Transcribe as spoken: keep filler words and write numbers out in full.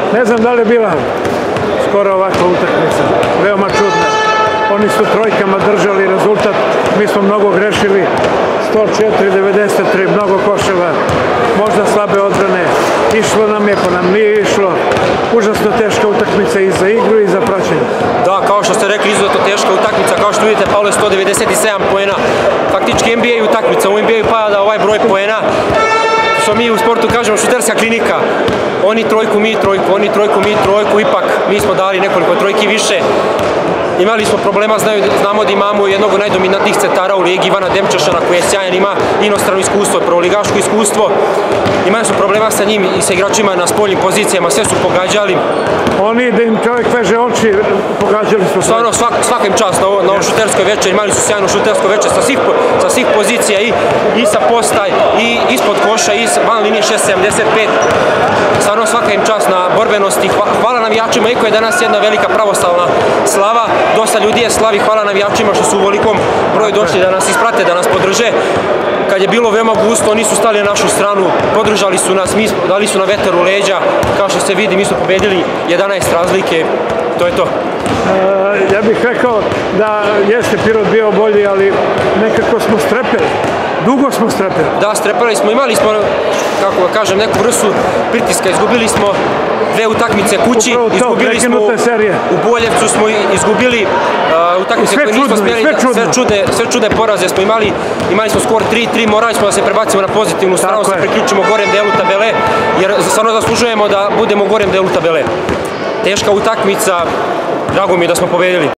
Ne znam da li je bila skoro ovakva utakmica, veoma čudna. Oni su trojkama držali rezultat, mi smo mnogo grešili, sto četiri devedeset tri, mnogo koševa, možda slabe odbrane, išlo nam je, pa nam nije išlo. Užasno teška utakmica i za igru i za praćenje. Da, kao što ste rekli, izuzetno teška utakmica, kao što vidite, palo je sto devedeset sedam poena. Faktički N B A utakmica, u N B A pada ovaj broj poena, što mi u sportu kažemo šuterska klinika. Oni trojku, mi trojku, oni trojku, mi trojku, ipak mi smo dali nekoliko trojki više. Imali smo problema, znamo da imamo jednog od najdominantnijih centara u ligi, Ivana Demčašana, koji je sjajan, ima inostrano iskustvo, prvoligaško iskustvo. Imali su problema sa njim i sa igračima na spoljnim pozicijama, sve su pogađali. Oni, da im čovjek veže oči, pogađali su sve. Stvarno, svaka im čast na ovo šuterskoj večer, imali su sjajno šutersko večer sa svih pozicija, i sa postaj, i ispod koša, i van linije šest sedamdeset pet. Stvarno, svaka im čast na borbenosti. Hvala navijačima, iako je danas jedna velika pravoslavna slava. Dosta ljudi je slavi, hvala navijačima što su u velikom broju došli da nas isprate, da nas podrže. Kad je bilo veoma gusto, oni su stali na našu stranu, podržali su nas, dali su na vetar u leđa. Kao što se vidi, mi smo pobedili jedanaest razlike, to je to. Ja bih rekao da jeste Pirot bio bolji, ali nekako smo strepeli. Dugo smo strepeli. Da, strepeli smo, imali smo, kako da kažem, neku vrstu pritiska, izgubili smo dve utakmice kući, izgubili smo u Boljevcu, smo izgubili utakmice koje nismo smjeli, sve čude poraze smo imali, imali smo skor tri tri, morali smo da se prebacimo na pozitivnu stranu, se priključimo gorem delu tabele, jer stvarno zaslužujemo da budemo u gorem delu tabele. Teška utakmica, drago mi je da smo pobedili.